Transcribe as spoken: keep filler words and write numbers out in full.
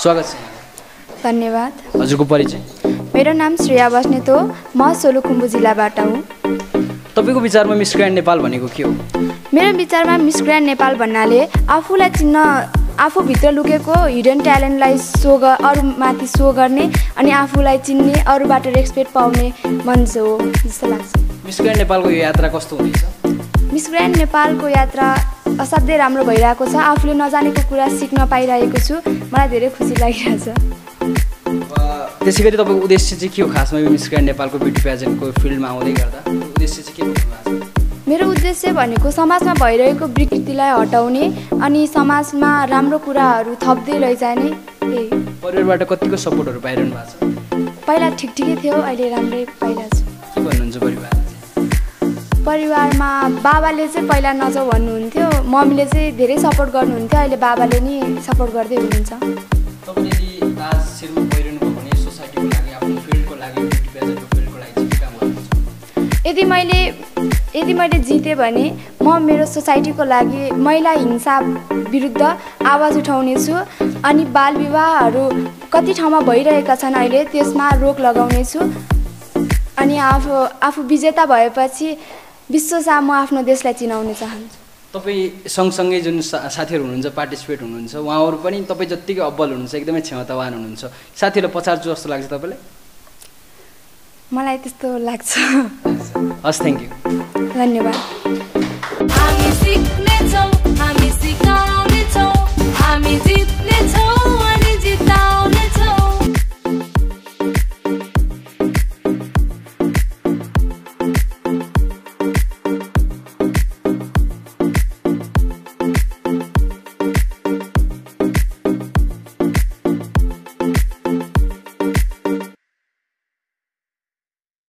स्वागत छ। धन्यवाद। हजुरको परिचय? मेरो नाम श्रेया बस्नेत हो। म सोलुखुम्बु जिल्लाबाट हुँ। तपाईँको विचारमा मिस ग्रान्ड नेपाल भनेको के हो? मेरो विचारमा मिस ग्रान्ड नेपाल भन्नाले आफूलाई चिन्न, आफूभित्र लुकेको हिडन ट्यालेन्टलाई सो अरूमाथि सो गर्ने अनि आफूलाई चिन्ने, अरूबाट रेस्पेक्ट पाउने मञ्च हो जस्तो लाग्छ। मिस ग्रान्ड नेपालको यो यात्रा कस्तो हुनेछ? मिस ग्रान्ड नेपालको यात्रा असाध्यै राम्रो भइरहेको छ। आफूले नजानेको कुरा सिक्न पाइरहेको छु। मलाई धेरै खुसी लागिरहेछ। त्यसै गरी तपाईँको उद्देश्य चाहिँ के हो खासमा यो मिस ग्रान्ड नेपालको ब्युटी प्याजेन्टको फिल्डमा आउँदै गर्दा उद्देश्य चाहिँ के हो? मेरो उद्देश्य भनेको समाजमा भइरहेको विकृतिलाई हटाउने अनि समाजमा राम्रो कुराहरू थप्दै लैजाने। त्यही। परिवारबाट कतिको सपोर्टहरू पाइरहनु भएको छ? पहिला ठिक ठिकै थियो, अहिले राम्रै पाइरहेको छु। के भन्नुहुन्छ परिवार? परिवारमा बाबाले चाहिँ पहिला नजाऊ भन्नुहुन्थ्यो, मम्मीले चाहिँ धेरै सपोर्ट गर्नुहुन्थ्यो, अहिले बाबाले नि सपोर्ट गर्दै हुनुहुन्छ। तपाईँले यदि दाज शिरमा गइरहनु भयो भने सोसाइटीको लागि, आफ्नो फिल्डको लागि, ब्युटी प्याजेन्टको फिल्डको लागि के काम गर्नुहुन्छ? यदि मैले यदि मैले जितेँ भने म मेरो सोसाइटीको लागि महिला हिंसा विरुद्ध आवाज उठाउनेछु अनि बाल विवाहहरू कति ठाउँमा भइरहेका छन् अहिले, त्यसमा रोक लगाउनेछु अनि आफू आफू विजेता भएपछि विश्वमा म आफ्नो देशलाई चिनाउन चाहन्छु। तपाईँ सँगसँगै जुन सा साथीहरू हुनुहुन्छ, पार्टिसिपेट हुनुहुन्छ, उहाँहरू पनि तपाईँ जत्तिकै अब्बल हुनुहुन्छ, एकदमै क्षमतावान हुनुहुन्छ। साथीहरूलाई पछार्छु जस्तो लाग्छ तपाईँलाई? मलाई त्यस्तो लाग्छ। हस्, थ्याङ्क यू। धन्यवाद।